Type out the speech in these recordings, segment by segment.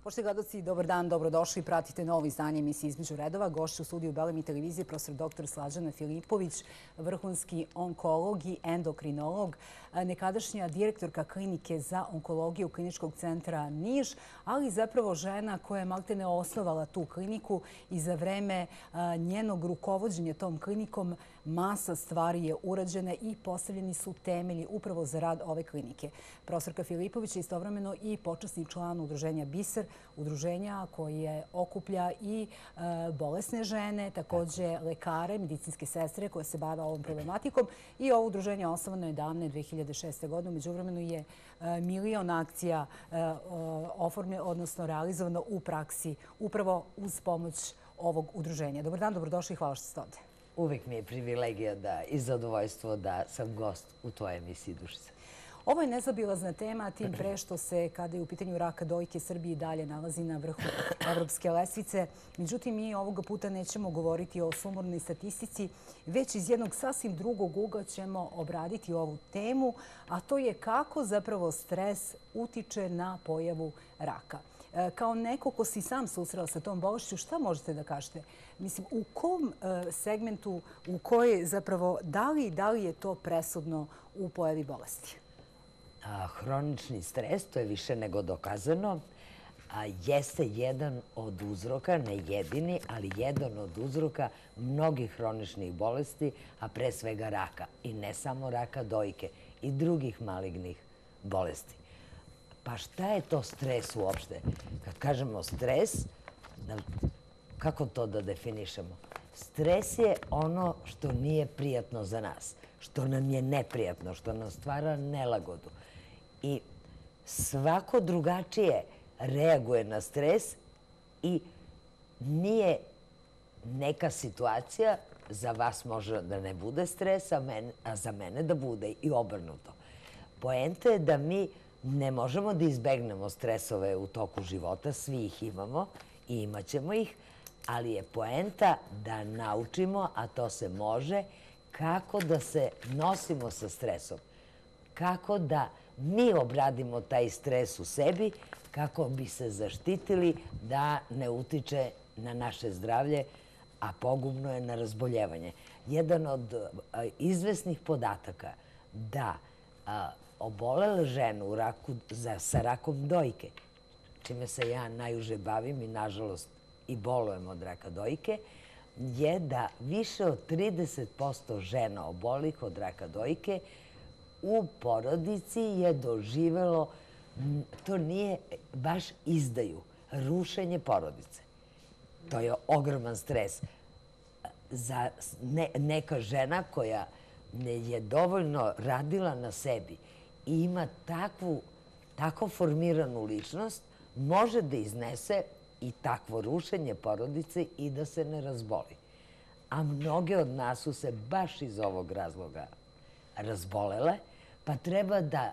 Poštovani gledaoci, dobar dan, dobrodošli. Pratite novo izdanje emisije Između redova. Gošće u studiju Belemi televizije profesor dr. Slađana Filipović, vrhunski onkolog i endokrinolog, nekadašnja direktorka klinike za onkologiju Kliničkog centra Niš, ali zapravo žena koja je maltene osnovala tu kliniku i za vreme njenog rukovođenja tom klinikom masa stvari je urađena i postavljeni su temelji upravo za rad ove klinike. Profesorka Filipović je istovremeno i počasni član udruženja BISER, udruženja koje okuplja i bolesne žene, takođe lekare, medicinske sestre koje se bave ovom problematikom i ovo udruženje osnovano je davne 2006. godine. U međuvremenu je milion akcija odnosno realizovano u praksi upravo uz pomoć ovog udruženja. Dobar dan, dobrodošli i hvala što ste ovde. Uvijek mi je privilegija i zadovoljstvo da sam gost u tvojoj emisiji, Dušice. Ovo je nezaobilazna tema, tim pre što se, kada je u pitanju raka dojke, Srbiji dalje nalazi na vrhu evropske lestvice. Međutim, mi ovoga puta nećemo govoriti o sumornoj statistici, već iz jednog sasvim drugog ugla ćemo obraditi ovu temu, a to je kako zapravo stres utiče na pojavu raka. Kao neko ko si sam susrela sa tom bolešću, šta možete da kažete? Mislim, u kom segmentu, u kojoj zapravo, da li je to presudno u pojavi bolesti? Hronični stres, to je više nego dokazano, jeste jedan od uzroka, ne jedini, ali jedan od uzroka mnogih hroničnih bolesti, a pre svega raka. I ne samo raka dojke, i drugih malignih bolesti. Pa šta je to stres uopšte? Kad kažemo stres, kako to da definišemo? Stres je ono što nije prijatno za nas, što nam je neprijatno, što nam stvara nelagodu. I svako drugačije reaguje na stres i nije neka situacija, za vas može da ne bude stres, a za mene da bude i obrnuto. Poenta je da mi ne možemo da izbegnemo stresove u toku života, svi ih imamo i imaćemo ih, ali je poenta da naučimo, a to se može, kako da se nosimo sa stresom, kako da mi obradimo taj stres u sebi, kako bi se zaštitili da ne utiče na naše zdravlje, a pogubno je na razboljevanje. Jedan od izvesnih podataka da obolele žene sa rakom dojke, čime se ja najuže bavim i nažalost i bolujem od raka dojke, je da više od 30% žena obolih od raka dojke u porodici je doživelo, to nije baš izdaju, rušenje porodice. To je ogroman stres. Za neka žena koja je dovoljno radila na sebi i ima tako formiranu ličnost, može da iznese i takvo rušenje porodice i da se ne razboli. A mnoge od nas su se baš iz ovog razloga razbolele, pa treba da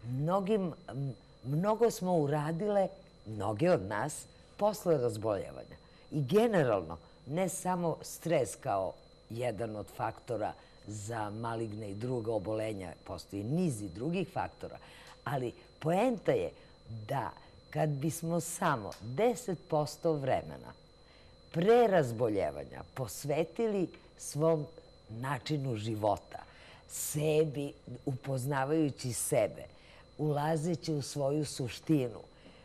mnogo smo uradile, mnoge od nas, posle razboljevanja. I generalno, ne samo stres kao jedan od faktora za maligne i druga obolenja, postoji niz i drugih faktora, ali poenta je da kad bismo samo 10% vremena pre razboljevanja posvetili svom načinu života, sebi, upoznavajući sebe, ulazeći u svoju suštinu,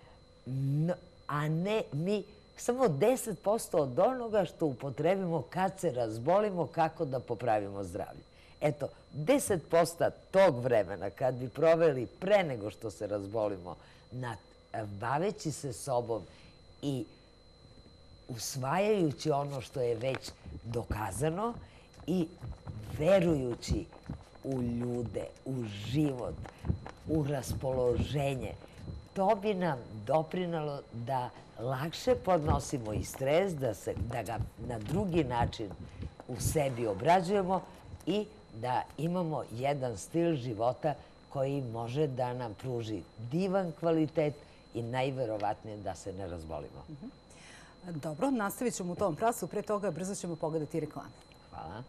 a ne mi samo 10% od onoga što upotrebimo kad se razbolimo, kako da popravimo zdravlje. Eto, 10% tog vremena kad bi proveli pre nego što se razbolimo, baveći se sobom i usvajajući ono što je već dokazano i verujući u ljude, u život, u raspoloženje, to bi nam doprinalo da lakše podnosimo i stres, da ga na drugi način u sebi obrađujemo i da imamo jedan stil života koji može da nam pruži divan kvalitet i najverovatnije da se ne razbolimo. Dobro, nastavit ćemo u tom pravcu. Pre toga brzo ćemo pogledati reklame. Hvala.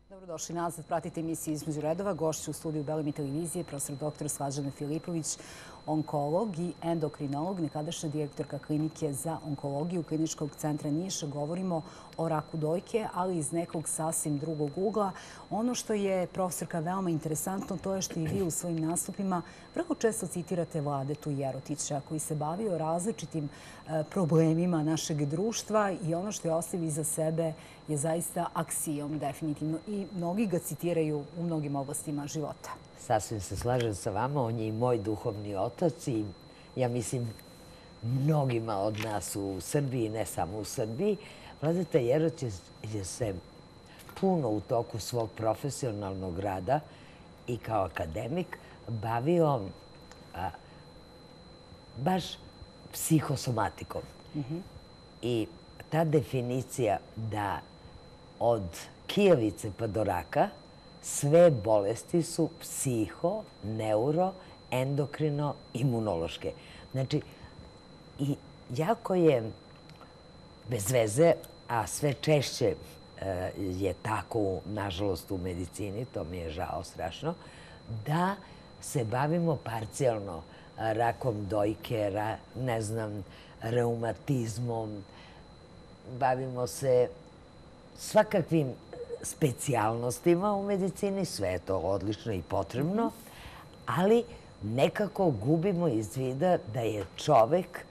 Dobrodošli nazad. Pratite emisiju Između redova. Gošća u studiju Belemi televizije, profesor dr. Slađana Filipović, onkolog i endokrinolog, nekadašnja direktorka klinike za onkologiju Kliničkog centra Niš. Govorimo o raku dojke, ali iz nekog sasvim drugog ugla. Ono što je, profesorka, veoma interesantno, to je što i vi u svojim nastupima vrlo često citirate Vladetu Jerotića, koji se bavio različitim problemima našeg društva i ono što je ostavio iza sebe je zaista aksijom, definitivno. I mnogi ga citiraju u mnogim oblastima života. Sasvim se slažem sa vama, on je i moj duhovni otac i ja mislim mnogima od nas u Srbiji, ne samo u Srbiji. Vladeta Jerotić je se puno u toku svog profesionalnog rada i kao akademik bavio baš psihosomatikom. I ta definicija da od kijavice pa do raka sve bolesti su psiho, neuro, endokrino, imunološke. Znači, i jako je bez veze, a sve češće je tako, nažalost, u medicini, to mi je žao strašno, da se bavimo parcijalno rakom dojke, ne znam, reumatizmom, bavimo se svakakvim specijalnostima u medicini, sve je to odlično i potrebno, ali nekako gubimo iz vida da je čovek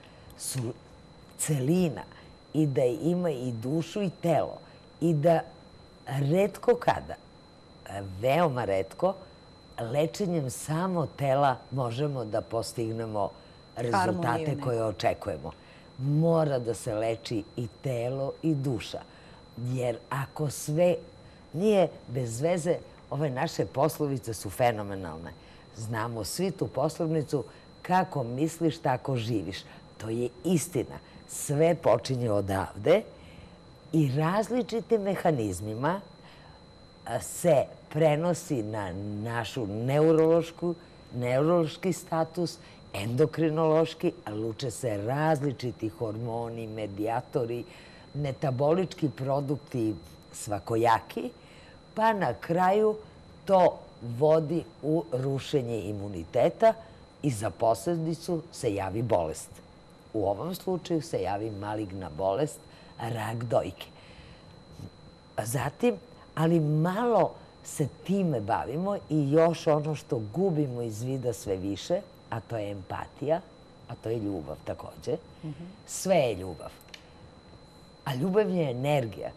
celina i da ima i dušu i telo i da retko kada, veoma retko, lečenjem samo tela možemo da postignemo rezultate koje očekujemo. Mora da se leči i telo i duša. Jer ako sve nije bez veze, ove naše poslovice su fenomenalne. Znamo svi tu poslovnicu, kako misliš, tako živiš. To je istina. Sve počinje odavde i različitim mehanizmima se prenosi na našu neurološki status, endokrinološki, a luče se različiti hormoni, medijatori, metabolički produkti svakojaki, pa na kraju to vodi u rušenje imuniteta i za posledicu se javi bolest. U ovom slučaju se javi maligna bolest, rak dojke. Zatim, ali malo se time bavimo i još ono što gubimo iz vida sve više, a to je empatija, a to je ljubav takođe. Sve je ljubav. A ljubav je energija.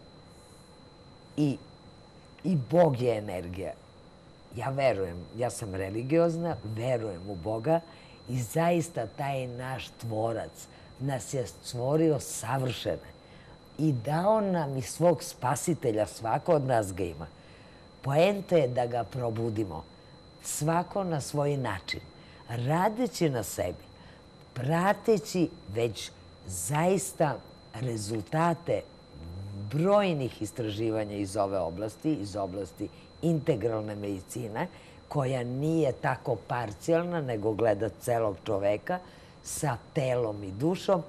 I Bog je energija. Ja verujem, ja sam religiozna, verujem u Boga i zaista taj naš tvorac nas je stvorio savršene i dao nam i svog spasitelja, svako od nas ga ima. Poenta je da ga probudimo, svako na svoj način, radeći na sebi, prateći već zaista rezultate brojnih istraživanja iz ove oblasti, iz oblasti integralne medicine, koja nije tako parcijalna, nego gleda celog čoveka sa telom i dušom,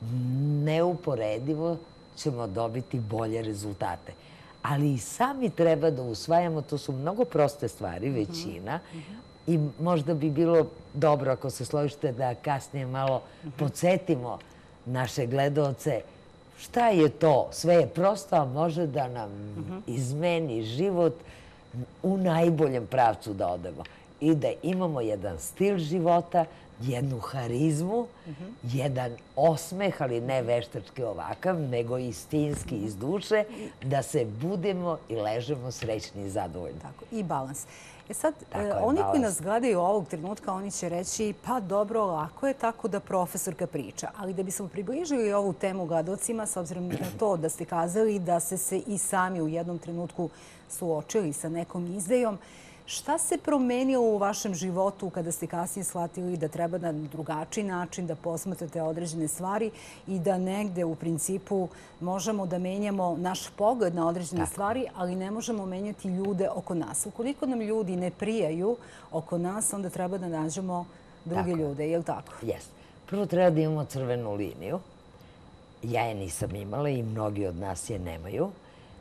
neuporedivo ćemo dobiti bolje rezultate. Ali i sami treba da usvajamo, to su mnogo proste stvari, većina, i možda bi bilo dobro, ako se složite, da kasnije malo podsjetimo naše gledaoce šta je to. Sve je prosto, a može da nam izmeni život u najboljem pravcu da odemo. I da imamo jedan stil života, jednu harizmu, jedan osmeh, ali ne veštački ovakav, nego istinski iz duše, da se budemo i ležemo srećni i zadovoljni. Tako, i balans. Sad, oni koji nas gledaju ovog trenutka, oni će reći, pa dobro, lako je tako da profesorka priča. Ali da bismo približili ovu temu gledalcima, s obzirom na to da ste kazali da ste se i sami u jednom trenutku suočili sa nekom izdajom, šta se promenilo u vašem životu kada ste kasnije shvatili da treba na drugačiji način da posmatrate određene stvari i da negde u principu možemo da menjamo naš pogled na određene stvari, ali ne možemo menjati ljude oko nas. Ukoliko nam ljudi ne prijaju oko nas, onda treba da nađemo druge ljude, je li tako? Jeste. Prvo treba da imamo crvenu liniju. Ja je nisam imala i mnogi od nas je nemaju.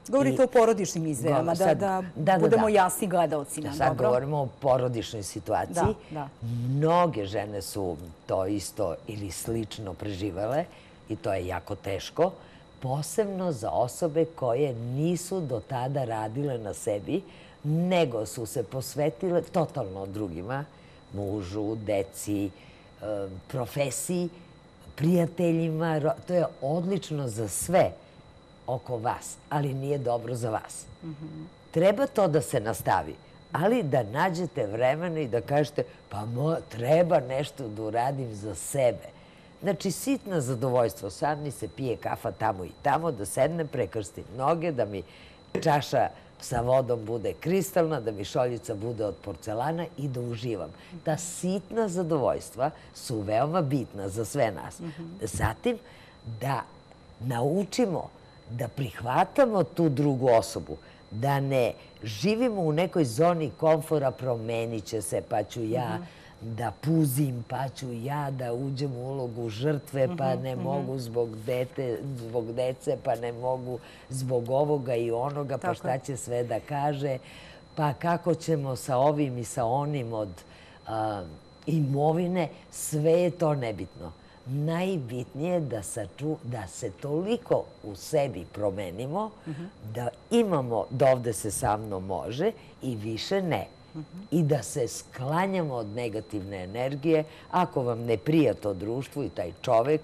Govorite o porodičnim izdajama, da budemo jasni gledalcima. Sad govorimo o porodičnoj situaciji. Mnoge žene su to isto ili slično preživele i to je jako teško, posebno za osobe koje nisu do tada radile na sebi, nego su se posvetile totalno drugima, mužu, deci, profesiji, prijateljima. To je odlično za sve oko vas, ali nije dobro za vas. Treba to da se nastavi, ali da nađete vremena i da kažete pa treba nešto da uradim za sebe. Znači, sitna zadovoljstvo. Sad mi se pije kafa tamo i tamo, da sednem, prekrstim noge, da mi čaša sa vodom bude kristalna, da mi šoljica bude od porcelana i da uživam. Ta sitna zadovoljstva su veoma bitna za sve nas. Zatim, da naučimo da prihvatamo tu drugu osobu, da ne živimo u nekoj zoni komfora, promenit će se, pa ću ja da puzim, pa ću ja da uđem u ulogu žrtve, pa ne mogu zbog dece, pa ne mogu zbog ovoga i onoga, pa šta će sve da kaže, pa kako ćemo sa ovim i sa onim od imovine, sve je to nebitno. Najbitnije je da se toliko u sebi promenimo, da imamo da ovde se sa mnom može i više ne. I da se sklanjamo od negativne energije. Ako vam ne prija to društvo i taj čovek,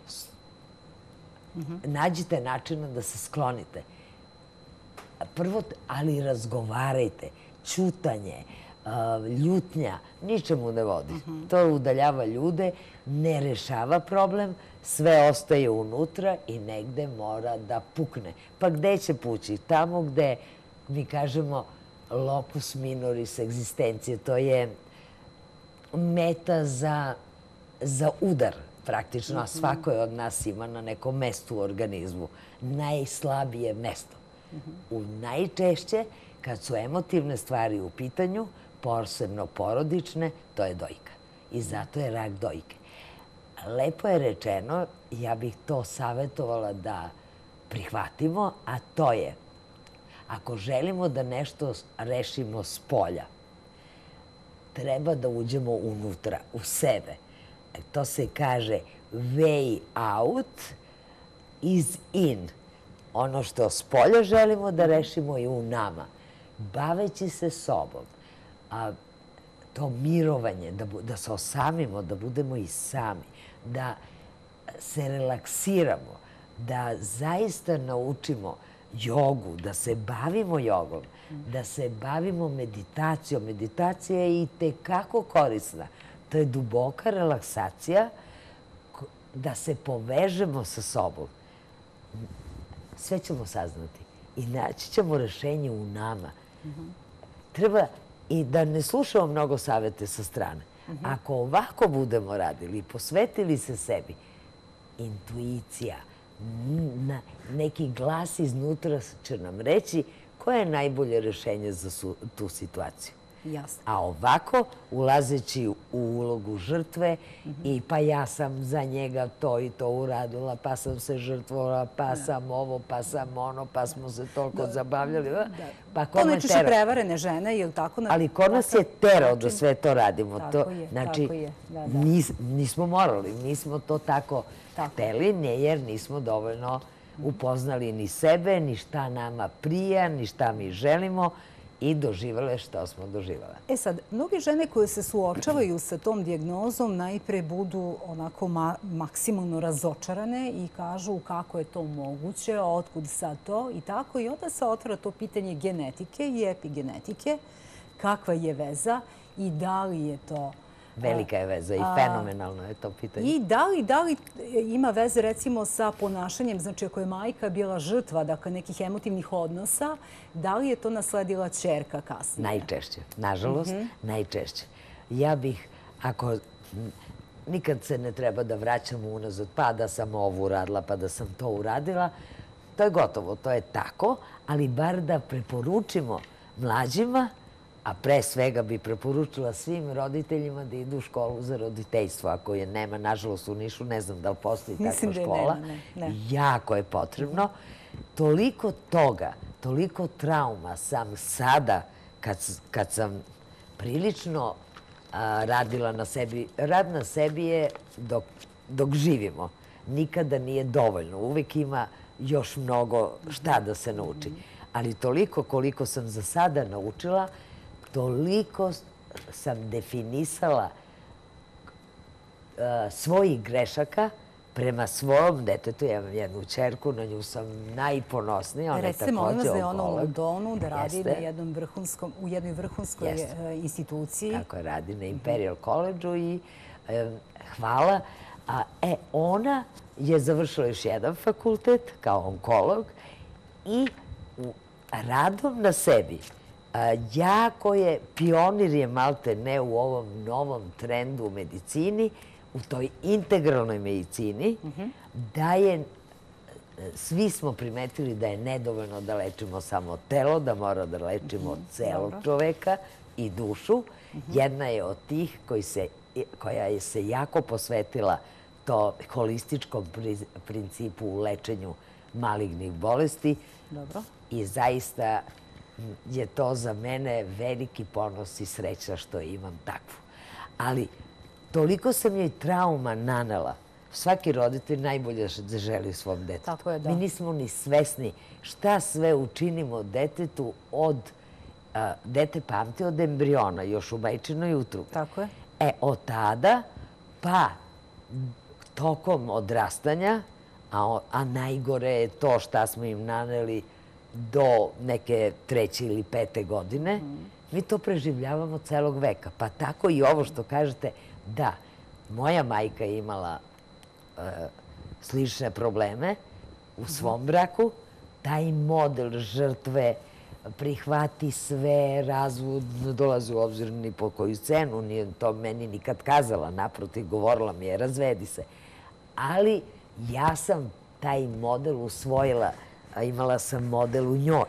nađite načina da se sklonite. Prvo, ali razgovarajte. Ćutanje, ljutnja, ničemu ne vodi. To udaljava ljude, ne rešava problem, sve ostaje unutra i negde mora da pukne. Pa gde će pući? Tamo gde mi kažemo locus minoris egzistencije, to je meta za udar praktično, a svako je od nas ima na nekom mestu u organizmu. Najslabije mesto. Najčešće, kad su emotivne stvari u pitanju, posebno porodične, to je dojka. I zato je rak dojke. Lepo je rečeno, ja bih to savjetovala da prihvatimo, a to je ako želimo da nešto rešimo s polja, treba da uđemo unutra, u sebe. To se kaže way out is in. Ono što s polja želimo da rešimo je u nama. Baveći se sobom, to mirovanje, da se osamimo, da budemo i sami, da se relaksiramo, da zaista naučimo jogu, da se bavimo jogom, da se bavimo meditacijom. Meditacija je i tekako korisna. To je duboka relaksacija, da se povežemo sa sobom. Sve ćemo saznati i naći ćemo rešenje u nama. Treba i da ne slušamo mnogo savete sa strane. Ako ovako budemo radili i posvetili se sebi, intuicija, neki glas iznutra će nam reći koje je najbolje rešenje za tu situaciju. A ovako, ulazeći u ulogu žrtve i pa ja sam za njega to i to uradila, pa sam se žrtvovala, pa sam ovo, pa sam ono, pa smo se toliko zabavljali. To najčešće prevarene žene, je li tako? Ali kod nas je terao da sve to radimo. Znači, nismo morali, nismo to tako hteli, jer nismo dovoljno upoznali ni sebe, ni šta nama prija, ni šta mi želimo i doživele što smo doživele. Sad, mnoge žene koje se suočavaju sa tom dijagnozom najpre budu onako maksimalno razočarane i kažu kako je to moguće, otkud sad to i tako. I onda se otvara to pitanje genetike i epigenetike. Kakva je veza i da li je to... Velika je veza i fenomenalno je to pitanje. I da li ima veze recimo sa ponašanjem, znači ako je majka bila žrtva, dakle nekih emotivnih odnosa, da li je to nasledila ćerka kasnije? Najčešće, nažalost, najčešće. Ja bih, ako nikad se ne treba da vraćamo unazad, pa da sam ovo uradila, pa da sam to uradila, to je gotovo, to je tako, ali bar da preporučimo mlađima A pre svega bi preporučila svim roditeljima da idu u školu za roditeljstvo. Ako je nema, nažalost u Nišu, ne znam da li postoji takva škola. Jako je potrebno. Toliko toga, toliko trauma sam sada, kad sam prilično radila na sebi. Rad na sebi je dok živimo. Nikada nije dovoljno. Uvek ima još mnogo šta da se nauči. Ali toliko koliko sam za sada naučila, toliko sam definisala svojih grešaka prema svojom detetu. Ja imam jednu ćerku, na nju sam najponosnija. Recite, molim vas da je ona u Londonu, da radi u jednoj vrhunskoj instituciji. Tako je, radi na Imperial College-u i hvala. Ona je završila još jedan fakultet kao onkolog i radom na sebi jako je, pionir je malte ne u ovom novom trendu u medicini, u toj integralnoj medicini, da je, svi smo primetili da je nedovoljno da lečimo samo telo, da mora da lečimo celog čoveka i dušu. Jedna je od tih koja je se jako posvetila to holističkom principu u lečenju malignih bolesti. I zaista je to za mene veliki ponos i sreća što imam takvu. Ali toliko sam joj trauma nanela. Svaki roditelj najbolje želi svom detetu. Mi nismo ni svesni šta sve učinimo detetu od... Dete pamti od embriona, još u majčinoj utrobi. Tako je. Od tada, pa tokom odrastanja, a najgore je to šta smo im naneli do neke 3. ili 5. godine, mi to preživljavamo celog veka. Pa tako i ovo što kažete, da, moja majka je imala slične probleme u svom braku, taj model žrtve, prihvati sve, razvod, ne dolazi u obzir ni po koju cenu, nije to meni nikad kazala, naprotiv, govorila mi je, razvedi se. Ali ja sam taj model usvojila, a imala sam model u njoj.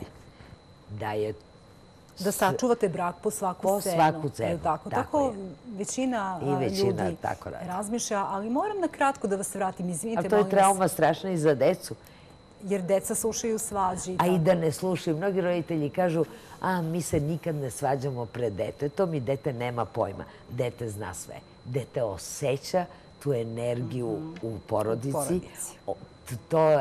Da sačuvate brak po svaku cenu. Po svaku cenu, tako većina ljudi razmišlja, ali moram na kratko da vas vratim, izvinite. Ali to je trauma strašna i za decu. Jer deca slušaju svađi. A i da ne slušaju. Mnogi roditelji kažu, mi se nikad ne svađamo pred detetom i dete nema pojma. Dete zna sve. Dete osjeća tu energiju u porodici. To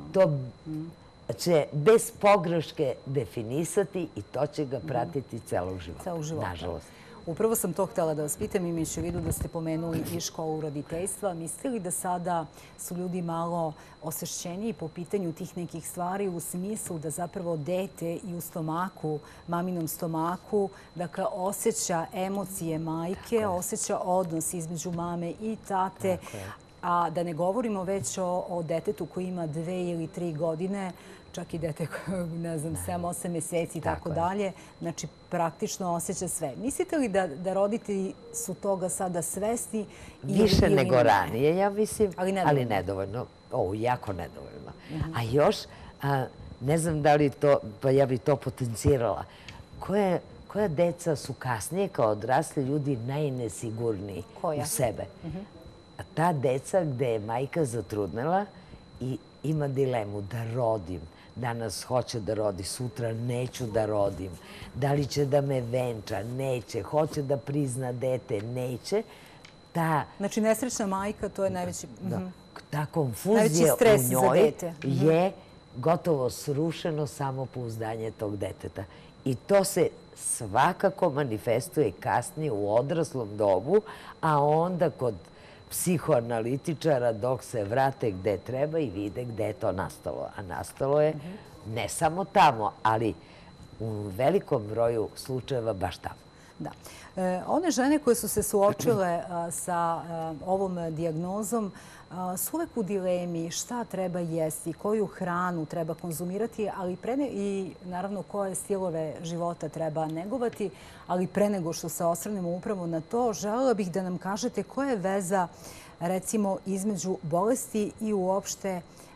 će bez pogreške definisati i to će ga pratiti celog života. Nažalost. Upravo sam to htjela da vas pitam, imajući u vidu da ste pomenuli i školu roditeljstva. Mislite li da sada su ljudi malo osvešćeniji po pitanju tih nekih stvari u smislu da zapravo dete i u stomaku, maminom stomaku, dakle, osjeća emocije majke, osjeća odnos između mame i tate, a da ne govorimo već o detetu koji ima 2 ili 3 godine, čak i dete, ne znam, 7-8 mjeseci i tako dalje. Znači, praktično osjeća sve. Mislite li da roditelji su toga sada svesni? Više nego ranije, ja mislim, ali nedovoljno. Jako nedovoljno. A još, ne znam da li to, pa ja bih to potencirala, koja deca su kasnije kao odrasli ljudi najnesigurniji u sebe? Ta deca gde je majka zatrudnela i ima dilemu da rodim. Danas hoće da rodi, sutra neću da rodim. Da li će da me venča? Neće. Hoće da prizna dete? Neće. Znači, nesrećna majka, to je najveći... Ta konfuzija u njoj je gotovo srušeno samopouzdanje tog deteta. I to se svakako manifestuje kasnije u odraslom dobu, a onda kod psihoanalitičara dok se vrate gde treba i vide gde je to nastalo. A nastalo je ne samo tamo, ali u velikom broju slučajeva baš tamo. Da. One žene koje su se suočile sa ovom dijagnozom su uvek u dilemi šta treba jesti, koju hranu treba konzumirati, ali i naravno koje stilove života treba negovati. Ali pre nego što se osvrnemo upravo na to, želela bih da nam kažete koja je veza recimo između bolesti i uopšte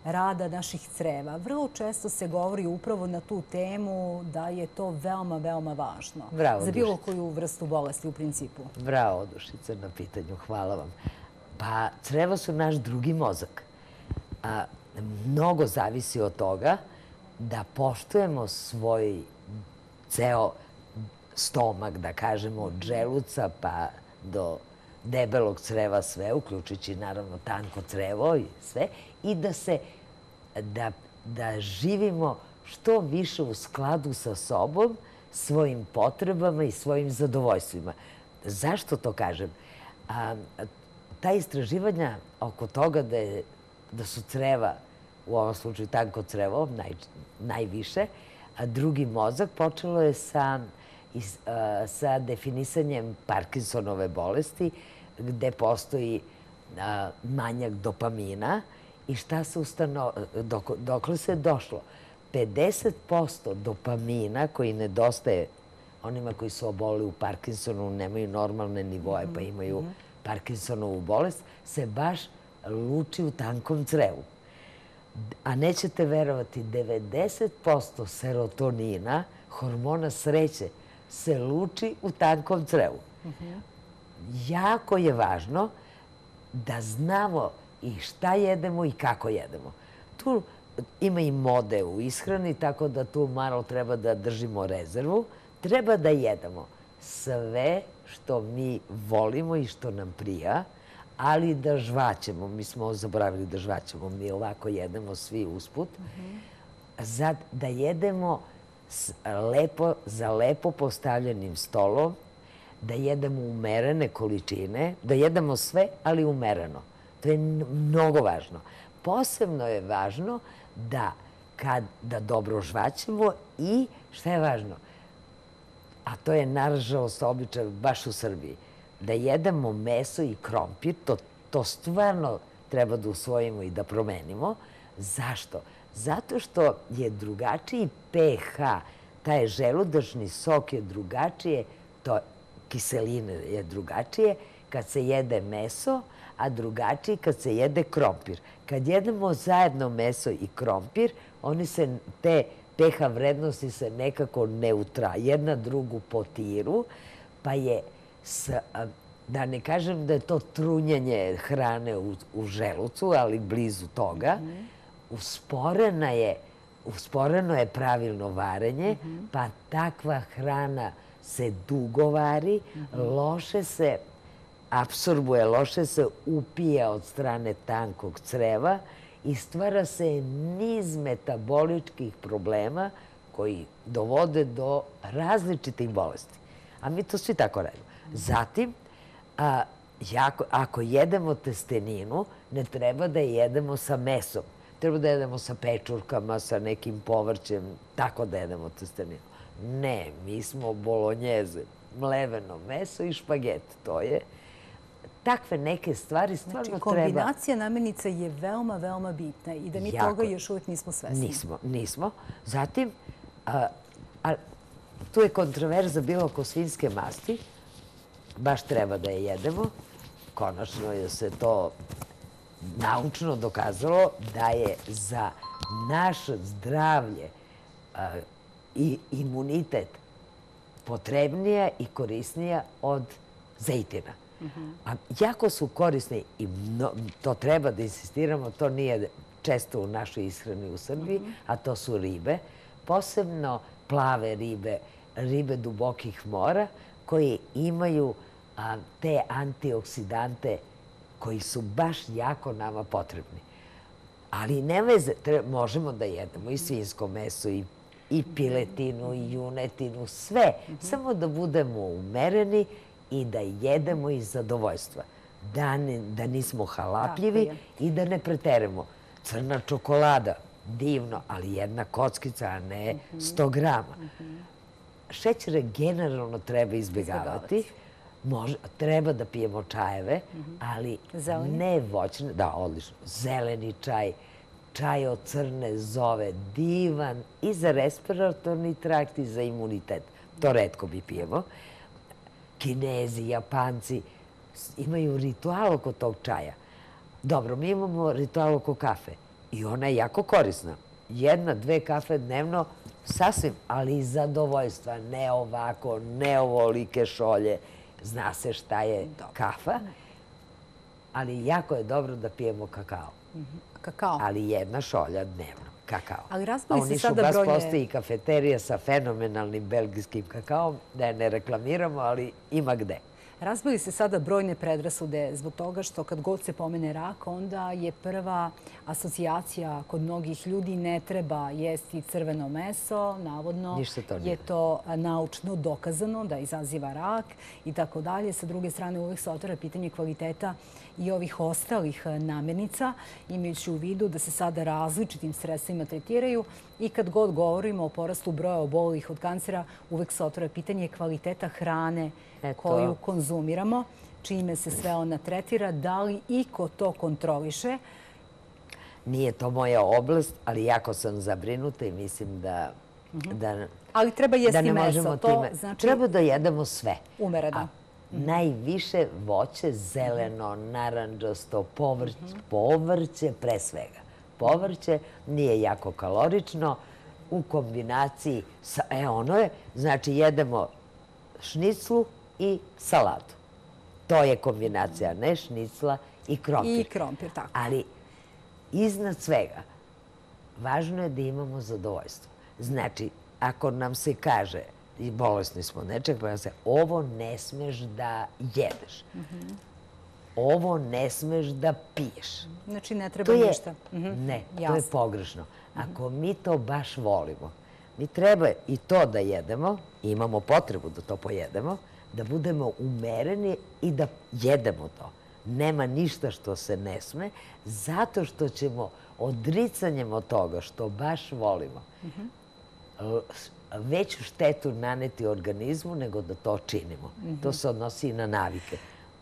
rada naših creva. Vrlo često se govori upravo na tu temu da je to veoma, veoma važno. Bravo, za bilo Dušice. koju vrstu bolesti u principu. Bravo, Dušice, na pitanju. Hvala vam. Pa, crevo su naš drugi mozak. Mnogo zavisi od toga da poštujemo svoj ceo stomak, da kažemo, od želuca pa do debelog creva sve, uključujući naravno tanko crevo i sve, i da živimo što više u skladu sa sobom, svojim potrebama i svojim zadovoljstvima. Zašto to kažem? Ta istraživanja oko toga da su creva, u ovom slučaju tanko crevo, najviše, a drugi mozak, počelo je sa definisanjem Parkinsonove bolesti, gde postoji manjak dopamina i šta se dokle se došlo. 50% dopamina koji nedostaje onima koji su oboleli u Parkinsonu, nemaju normalne nivoe pa imaju Parkinsonovu bolest, se baš luči u tankom crevu. A nećete verovati, 90% serotonina, hormona sreće, se luči u tankom crevu. Jako je važno da znamo i šta jedemo i kako jedemo. Tu ima i mode u ishrani, tako da tu malo treba da držimo rezervu. Treba da jedemo sve što mi volimo i što nam prija, ali da žvaćemo. Mi smo zaboravili da žvaćemo. Mi ovako jedemo svi usput. Da jedemo za lepo postavljenim stolom, da jedemo umerene količine, da jedemo sve, ali umereno. To je mnogo važno. Posebno je važno da dobro žvaćemo i, šta je važno, a to je nažalost običaj baš u Srbiji, da jedemo meso i krompir, to stvarno treba da usvojimo i da promenimo. Zašto? Zato što je drugačiji pH, taj želudačni sok je drugačije, kiseline je drugačije kad se jede meso, a drugačiji kad se jede krompir. Kad jedemo zajedno meso i krompir, te pH vrednosti se nekako jedna drugu potiru, pa je, da ne kažem da je to trunjanje hrane u želucu, ali blizu toga, usporeno je pravilno varenje, pa takva hrana se dugo vari, loše se apsorbuje, loše se upija od strane tankog creva i stvara se niz metaboličkih problema koji dovode do različitih bolesti. A mi to svi tako radimo. Zatim, ako jedemo testeninu, ne treba da je jedemo sa mesom. Treba da jedemo sa pečurkama, sa nekim povrćem, tako da jedemo testeninu. Ne, mi smo bolonjeze, mleveno meso i špaget. To je takve neke stvari stvarno treba... Znači, kombinacija namirnica je veoma, veoma bitna i da mi toga još uvijek nismo svesni. Nismo. Zatim, tu je kontroverza bilo oko svinjske masti. Baš treba da je jedemo. Konačno je se to naučno dokazalo da je za naše zdravlje i imunitet potrebnija i korisnija od zejtina. A jako su korisni i to treba da insistiramo, to nije često u našoj ishrani u Srbiji, a to su ribe, posebno plave ribe, ribe dubokih mora, koje imaju te antioksidante koji su baš jako nama potrebni. Ali ne veze, možemo da jedemo i svinjsko meso, i piletinu, i junetinu, sve. Samo da budemo umereni i da jedemo iz zadovoljstva. Da nismo halapljivi i da ne preteremo. Crna čokolada, divno, ali jedna kockica, a ne 100 grama. Šećere generalno treba izbjegavati. Treba da pijemo čajeve, ali ne voćne. Da, odlično. Zeleni čaj, čaj od crne zove, divan i za respiratorni trakt i za imunitet. To retko mi pijemo. Kinezi, Japanci imaju ritual oko tog čaja. Dobro, mi imamo ritual oko kafe. I ona je jako korisna. 1-2 kafe dnevno, sasvim, ali iz zadovoljstva. Ne ovako, ne ovolike šolje. Zna se šta je kafa. Ali jako je dobro da pijemo kakao. Kakao. Ali 1 šolja dnevno. Kakao. Ali razbili se U Nišu sada baš brojne... postoji kafeterija sa fenomenalnim belgijskim kakaom. Da je ne reklamiramo, ali ima gde. Razbili se sada brojne predrasude zbog toga što kad god se pomene rak, onda je prva asocijacija kod mnogih ljudi ne treba jesti crveno meso. Navodno je to naučno dokazano da izaziva rak i tako dalje. Sa druge strane, uvijek se otvara pitanje kvaliteta i ovih ostalih namirnica, imajući u vidu da se sada različitim sredstvima tretiraju i kad god govorimo o porastu broja obolelih od kancera, uvijek se otvara pitanje kvaliteta hrane koju konzumiramo, čime se sve ona tretira, da li iko to kontroliše? Nije to moja oblast, ali jako sam zabrinuta i mislim da ali treba jesti meso, to znači... Treba da jedemo sve. Umereno. Najviše voće, zeleno, narandžasto, povrće pre svega. Povrće nije jako kalorično u kombinaciji sa... ono je, znači jedemo šniclu i salatu. To je kombinacija, ne šnicla i krompir. I krompir, tako. Ali iznad svega, važno je da imamo zadovoljstvo. Znači, ako nam se kaže, i bolesni smo nečeg, pa nam se, ovo ne smeš da jedeš. Ovo ne smeš da piješ. Znači, ne treba ništa. Ne, to je pogrešno. Ako mi to baš volimo, mi treba i to da jedemo, imamo potrebu da to pojedemo, da budemo umereni i da jedemo to. Nema ništa što se ne sme, zato što ćemo odricanjem od toga što baš volimo veću štetu naneti organizmu nego da to činimo. To se odnosi i na navike.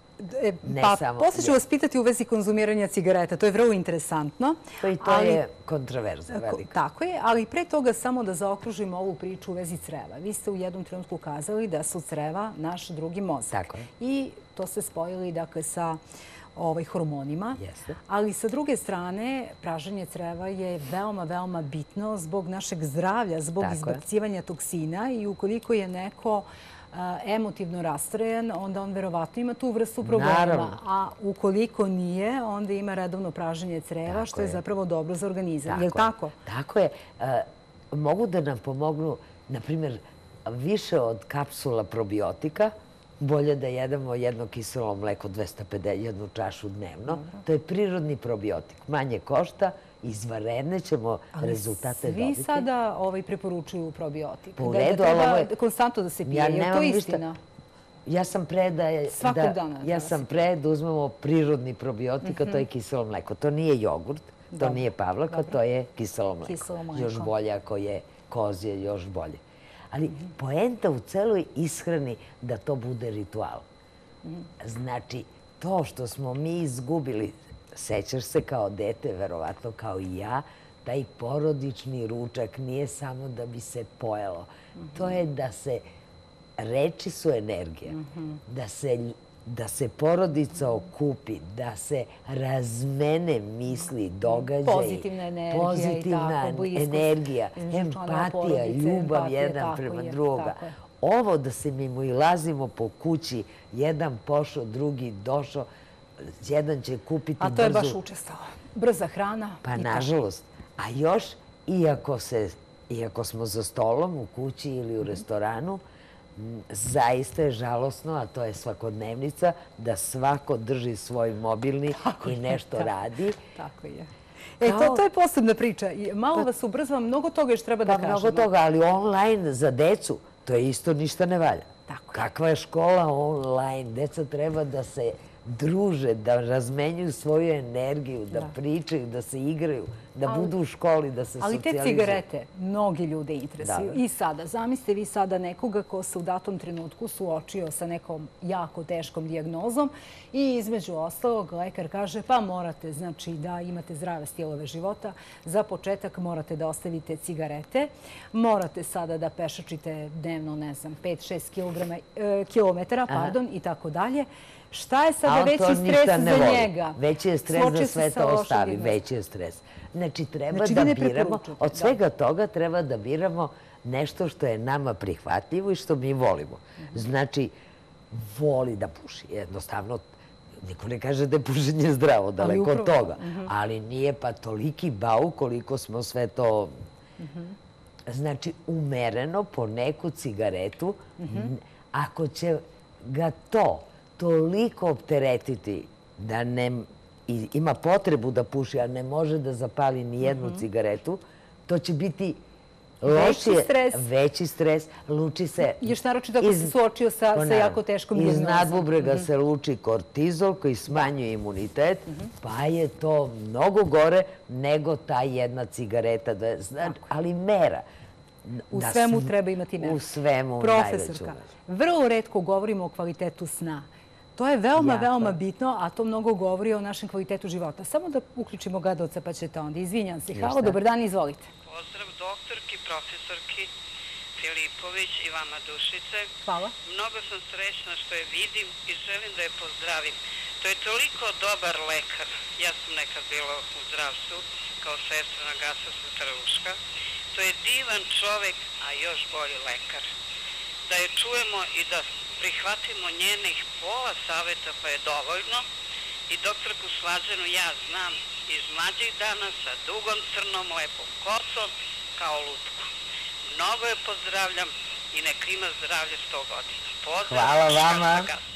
Posle ću vas pitati u vezi konzumiranja cigareta. To je vrlo interesantno. I to je kontroverza velika. Tako je, ali pre toga samo da zaokružimo ovu priču u vezi creva. Vi ste u jednom trenutku kazali da su creva naš drugi mozak. Tako je. I to ste spojili sa hormonima. Ali sa druge strane, praženje creva je veoma, veoma bitno zbog našeg zdravlja, zbog izbacivanja toksina i ukoliko je neko emotivno rastrojen, onda on verovatno ima tu vrstu problema. A ukoliko nije, onda ima redovno praženje creva, što je zapravo dobro za organizam. Je li tako? Tako je. Mogu da nam pomognu, na primjer, više od kapsula probiotika. Bolje da jedemo jedno kiselo mleko, 251 čašu dnevno. To je prirodni probiotik. Manje košta, izvanredne ćemo rezultate dobiti. Ali svi sada preporučuju probiotik. U redu, ali ovo je... Konstantno da se pije. Je to istina? Ja sam pre da uzmemo prirodni probiotik, a to je kiselo mleko. To nije jogurt, to nije pavlaka, to je kiselo mleko. Još bolje ako je kozje, još bolje. Ali poenta u celoj ishrani da to bude ritual. Znači, to što smo mi izgubili, sećaš se kao dete, verovatno kao i ja, taj porodični ručak nije samo da bi se pojelo. To je da se, reči su energija, da se porodica okupi, da se razmene misli, događaji. Pozitivna energija, empatija, ljubav jedan prema druga. Ovo da se mimoilazimo po kući, jedan pošao, drugi došao, jedan će kupiti brzu... A to je baš učestalo. Brza hrana. Pa nažalost. A još, iako smo za stolom u kući ili u restoranu, zaista je žalosno, a to je svakodnevnica, da svako drži svoj mobilni i nešto radi. Tako je. To je posebna priča. Malo vas ubrzvam, mnogo toga još treba da kažemo. Mnogo toga, ali online za decu, to je isto ništa ne valja. Kakva je škola online? Deca treba da se druže, da razmenjuju svoju energiju, da pričaju, da se igraju, da budu u školi, da se socijalizuju. Ali te cigarete mnogi ljude interesuju. I sada, zamislite vi sada nekoga ko se u datom trenutku suočio sa nekom jako teškom dijagnozom i između ostalog lekar kaže pa morate znači da imate zdrave stilove života. Za početak morate da ostavite cigarete, morate sada da pešačite dnevno, ne znam, 5-6 kilometara i tako dalje. Šta je sada A on to veći ništa stres ne za voli. njega? Veći je stres Suočio da se sve sa to lošom ostavi. dijagnozom. Veći je stres. Znači, treba Znači, da vi ne biramo, preporučujete, od da. svega toga treba da biramo nešto što je nama prihvatljivo i što mi volimo. Znači, voli da puši. Jednostavno, niko ne kaže da je pušenje zdravo, daleko od toga. Ali nije pa toliki bau koliko smo sve to... Znači, umereno po neku cigaretu, ako će ga to toliko opteretiti da ima potrebu da puši, a ne može da zapali ni jednu cigaretu, to će biti lošije. Veći stres. Luči se... Još naročito ako se suočio sa jako teškom dijagnozom. Iz nadbubrega se luči kortizol koji smanjuje imunitet, pa je to mnogo gore nego ta jedna cigareta. Ali mera. U svemu treba imati meru. U svemu najveću meru. Profesorka, vrlo retko govorimo o kvalitetu sna. To je veoma, veoma bitno, a to mnogo govori o našem kvalitetu života. Samo da uključimo gledalca pa ćete onda. Izvinjam se. Halo, dobar dan, izvolite. Pozdrav doktorki, profesorki Filipović i vama Dušice. Hvala. Mnogo sam srećna što je vidim i želim da je pozdravim. To je toliko dobar lekar. Ja sam nekad bila u zdravstvu kao sestra na Gasovsku Trvuška. To je divan čovek, a još bolji lekar. Da je čujemo i da prihvatimo njenih pola saveta pa je dovoljno. I doktorku Slađanu ja znam iz mlađih dana sa dugom crnom lepom kosom kao lutku. Mnogo je pozdravljam i nek ima zdravlje 100 godina. Pozdrav. Hvala vama.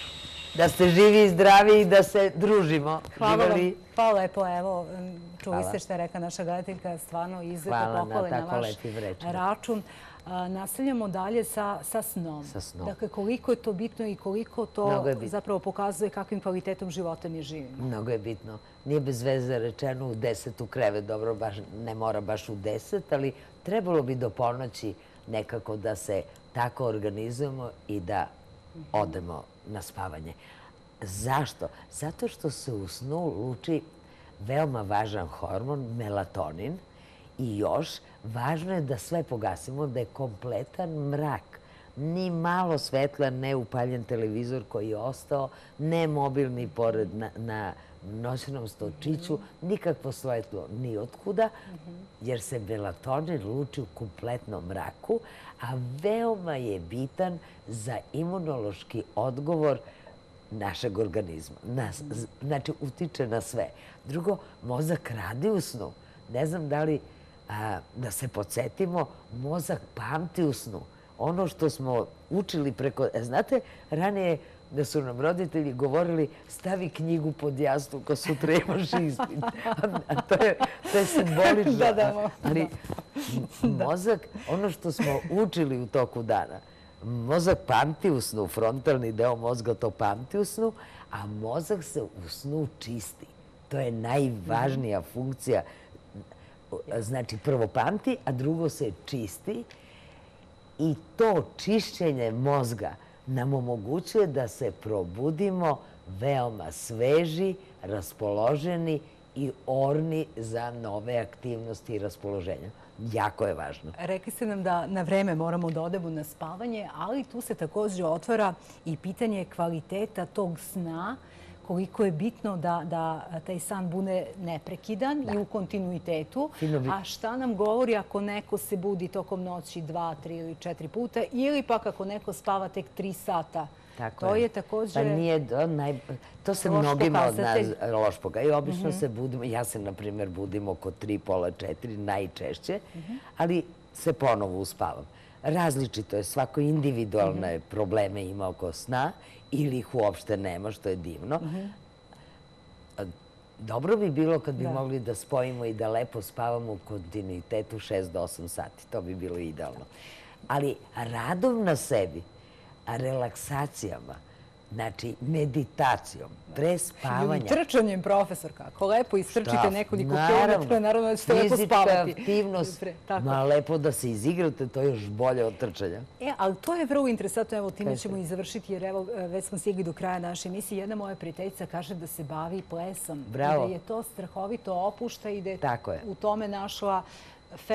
Da ste živi i zdravi i da se družimo. Hvala vam. Hvala lepo. Evo, čuli ste što je rekla naša gledateljka, stvarno izuzetno pohvale na vaš račun. Nastavljamo dalje sa snom. Dakle, koliko je to bitno i koliko to zapravo pokazuje kakvim kvalitetom života mi živimo. Mnogo je bitno. Nije bez veze rečeno u 10 u krevet. Dobro, ne mora baš u 10, ali trebalo bi do ponoći nekako da se tako organizujemo i da odemo na spavanje. Zašto? Zato što se u snu luči veoma važan hormon, melatonin, i još važno je da sve pogasimo, da je kompletan mrak. Ni malo svetla, ne upaljen televizor koji je ostao, ne mobilni pored na noćnom stolčiću, nikakvo svetlo ni otkuda, jer se melatonin luči u kompletnom mraku, a veoma je bitan za imunološki odgovor našeg organizma. Znači, utiče na sve. Drugo, mozak radi u snu. Ne znam da li da se podsjetimo, mozak pamti u snu. Ono što smo učili preko... Znate, ranije da su nam roditelji govorili stavi knjigu pod jastuk, a sutra imaš ispit. A to je simbolično. Ali mozak, ono što smo učili u toku dana, mozak pamti u snu, frontalni deo mozga to pamti u snu, a mozak se u snu čisti. To je najvažnija funkcija. Znači, prvo pamti, a drugo se čisti. I to čišćenje mozga nam omogućuje da se probudimo veoma sveži, raspoloženi i orni za nove aktivnosti i raspoloženja. Jako je važno. Rekli ste nam da na vreme moramo da odemo na spavanje, ali tu se također otvara i pitanje kvaliteta tog sna, koliko je bitno da taj san bude neprekidan i u kontinuitetu. A šta nam govori ako neko se budi tokom noći 2, 3 ili 4 puta ili pak ako neko spava tek 3 sata? To je također to se mnogima od nas loš pokazatelj. I obično se budimo, ja se na primjer budim oko 3, pola 4, najčešće, ali se ponovo uspavam. Različito je, svako individualne probleme ima oko sna ili ih uopšte nema, što je divno. Dobro bi bilo kad bi mogli da spojimo i da lepo spavamo u kontinuitetu 6 do 8 sati. To bi bilo idealno. Ali radom na sebi, relaksacijama, znači meditacijom, pre spavanja. Ili trčanjem, profesor, kako lepo istrčite nekoliko kilometra, naravno da ćete lepo spavati. Fizička aktivnost, ma lepo da se izigrate, to je još bolje od trčanja. Ali to je vrlo interesantno, evo time ćemo i završiti, jer evo već smo stigli do kraja naše emisije. Jedna moja prijateljica kaže da se bavi plesom. Bravo. I da je to strahovito opušta i da je u tome našla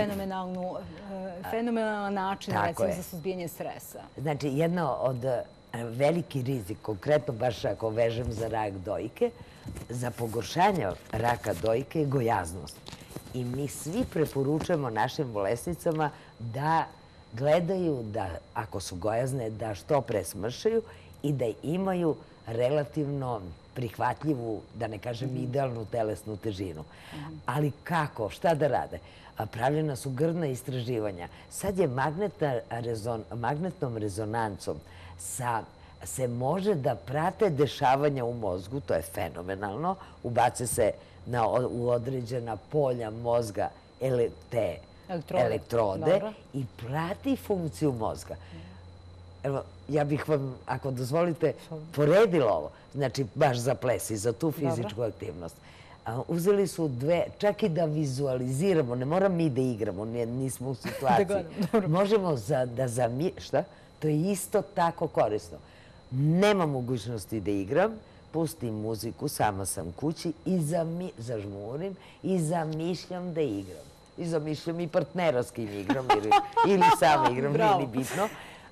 fenomenalan način, recimo, za suzbijanje stresa. Znači, jedna od veliki rizik, konkretno baš ako vežem za rak dojke, za pogoršanje raka dojke je gojaznost. I mi svi preporučujemo našim bolesnicama da gledaju da, ako su gojazne, da što pre smršaju i da imaju relativno prihvatljivu, da ne kažem idealnu telesnu težinu. Ali kako? Šta da rade? Pravljena su grdna istraživanja. Sad je magnetnom rezonancom se može da prate dešavanja u mozgu, to je fenomenalno, ubace se u određena polja mozga te elektrode i prati funkciju mozga. Evo, ja bih vam, ako dozvolite, poredila ovo, znači baš za ples i za tu fizičku aktivnost. Uzeli su dve, čak i da vizualiziramo, ne moram mi da igramo, nismo u situaciji. Možemo da šta? To je isto tako korisno. Nema mogućnosti da igram, pustim muziku, sama sam kući i zažmurim i zamišljam da igram. I zamišljam i partnera s kim igram ili sama igram, nije ni bitno.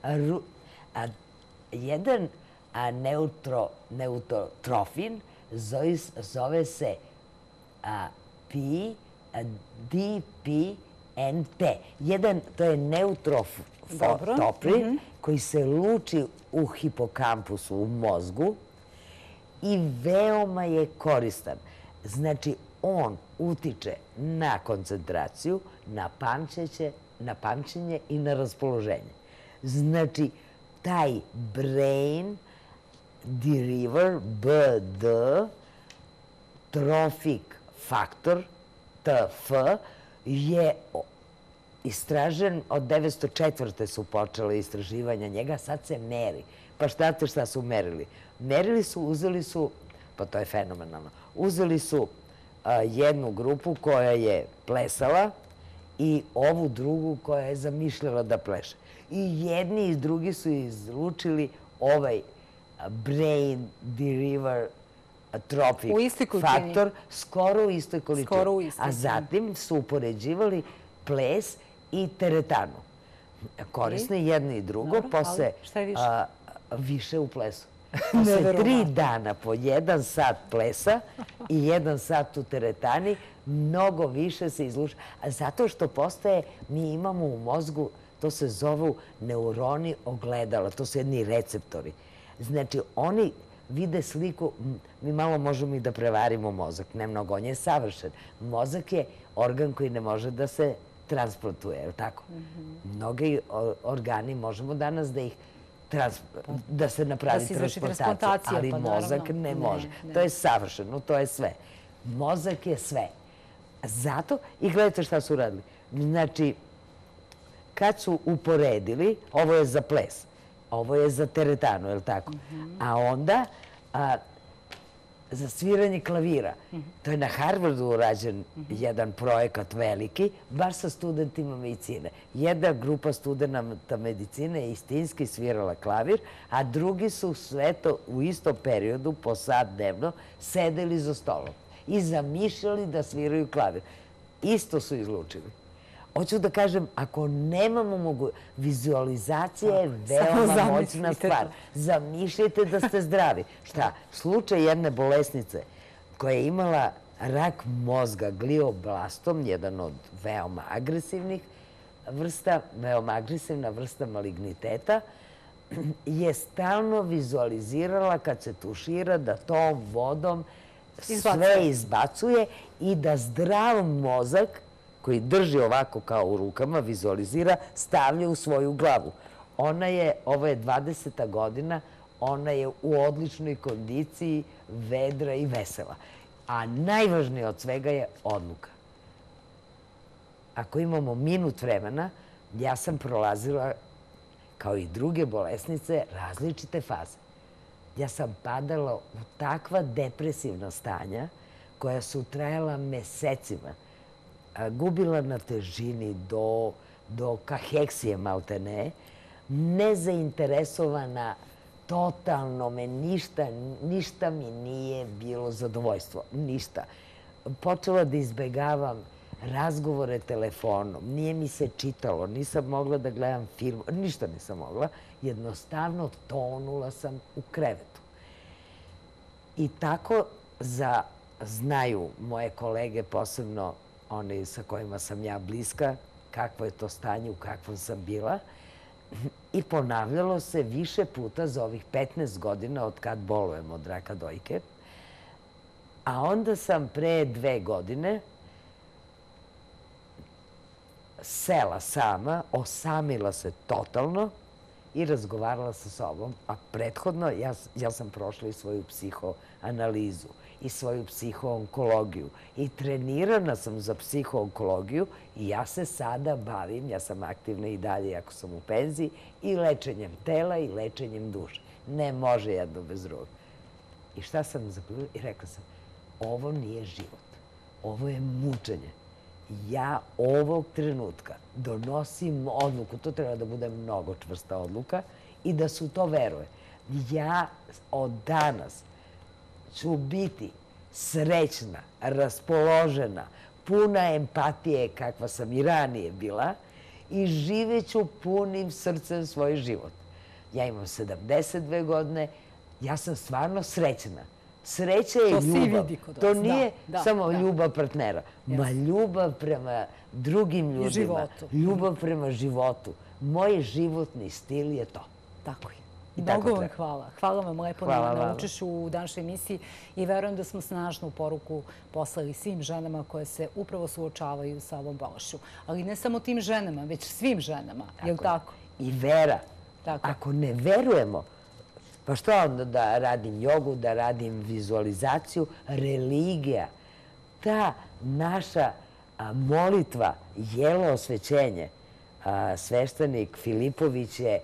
Jedan neutrotrofin zove se DPNT. Jedan, to je neutrofotoprin koji se luči u hipokampusu, u mozgu i veoma je koristan. Znači, on utiče na koncentraciju, na pamćenje i na raspoloženje. Znači, taj brain deriver, BD, trophic factor, TF, je istražen od 1904. su počele istraživanja njega, sad se meri. Pa znate šta su merili? Merili su, uzeli su, pa to je fenomenalno, uzeli su jednu grupu koja je plesala i ovu drugu koja je zamišljala da pleše. I jedni i drugi su izlučili ovaj brain deriver trophic faktor skoro u istoj količini. A zatim su upoređivali ples i teretanu. Korisno je jedno i drugo, posle više u plesu. Posle 3 dana po 1 sat plesa i 1 sat u teretani, mnogo više se izluča. Zato što postaje, mi imamo u mozgu, to se zovu neuroni ogledala, to su jedni receptori. Znači, oni vide sliku, mi malo možemo i da prevarimo mozak, ne mnogo, on je savršen. Mozak je organ koji ne može da se transplantuje, je li tako? Mnogi organi možemo danas da se napravi transplantacija, ali mozak ne može. To je savršeno, to je sve. Mozak je sve. Zato, i gledajte šta su radili. Znači, kad su uporedili, ovo je za ples, ovo je za teretanu, je li tako? A onda za sviranje klavira. To je na Harvardu urađen jedan projekat veliki, baš sa studentima medicine. Jedna grupa studenta medicine je istinski svirala klavir, a drugi su sve to u istom periodu, po sat dnevno, sedeli za stolom i zamišljali da sviraju klavir. Isto su izlučili. Hoću da kažem, ako nemamo vizualizacija je veoma moćna stvar. Zamišljajte da ste zdravi. Šta? Slučaj jedne bolesnice koja je imala rak mozga glioblastom, jedan od veoma agresivnih vrsta, veoma agresivna vrsta maligniteta, je stalno vizualizirala kad se tušira da tom vodom sve izbacuje i da zdrav mozak koji drži ovako kao u rukama, vizualizira, stavlja u svoju glavu. Ovo je 20. godina, ona je u odličnoj kondiciji, vedra i vesela. A najvažnije od svega je odluka. Ako imamo minut vremena, ja sam prolazila, kao i druge bolesnice, različite faze. Ja sam padala u takva depresivna stanja koja su trajala mesecima. Gubila na težini do kaheksije maltene, nezainteresovana, totalno me ništa mi nije bilo zadovoljstvo, ništa. Počela da izbegavam razgovore telefonom, nije mi se čitalo, nisam mogla da gledam film, ništa nisam mogla. Jednostavno tonula sam u krevetu. I tako znaju moje kolege, posebno oni sa kojima sam ja bliska, kakvo je to stanje, u kakvom sam bila. I ponavljalo se više puta za ovih 15 godina od kad bolujem od raka dojke. A onda sam pre 2 godine sela sama, osamila se totalno i razgovarala sa sobom. A prethodno ja sam prošla i svoju psihoanalizu i svoju psihoonkologiju i trenirana sam za psihoonkologiju i ja se sada bavim, ja sam aktivna i dalje ako sam u penziji, i lečenjem tela i lečenjem duše. Ne može jedno bez drugog. I šta sam zaključila? I rekla sam, ovo nije život, ovo je mučenje. Ja ovog trenutka donosim odluku, to treba da bude mnogo čvrsta odluka i da su to veruje. Ja od danas ću biti srećna, raspoložena, puna empatije kakva sam i ranije bila i živeću punim srcem svoj život. Ja imam 72 godine, ja sam stvarno srećna. Sreća je ljubav. To nije samo ljubav partnera, ma ljubav prema drugim ljudima, ljubav prema životu. Moj životni stil je to. Tako je. Mnogo vam hvala. Hvala vam lepo na učešću u današnjoj emisiji i verujem da smo snažnu poruku poslali svim ženama koje se upravo suočavaju sa ovom bolešću. Ali ne samo tim ženama, već svim ženama. Je li tako? I vera. Ako ne verujemo, pa što onda da radim jogu, da radim vizualizaciju, religija, ta naša molitva, jelo osvećenje, sveštenik Filipović je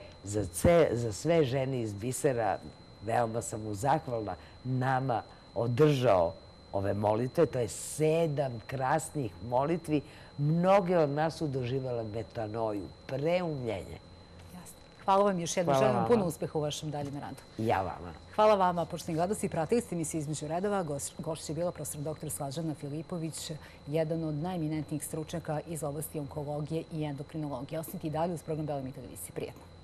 za sve žene iz bisera, veoma sam mu zahvalna, nama održao ove molitve. To je 7 krasnih molitvi. Mnoge od nas su doživjela metanoju, preumljenje. Hvala vam još jednom. Želim vam puno uspeha u vašem daljem radu. Ja vama. Hvala vama, poštovani gledaoci. Pratili ste emisiju Između redova. Gošća je bila profesor dr. Slađana Filipović, jedan od najeminentnijih stručnjaka iz oblasti onkologije i endokrinologije. Ostanite i dalje uz program Bele mi televizije. Prijetno.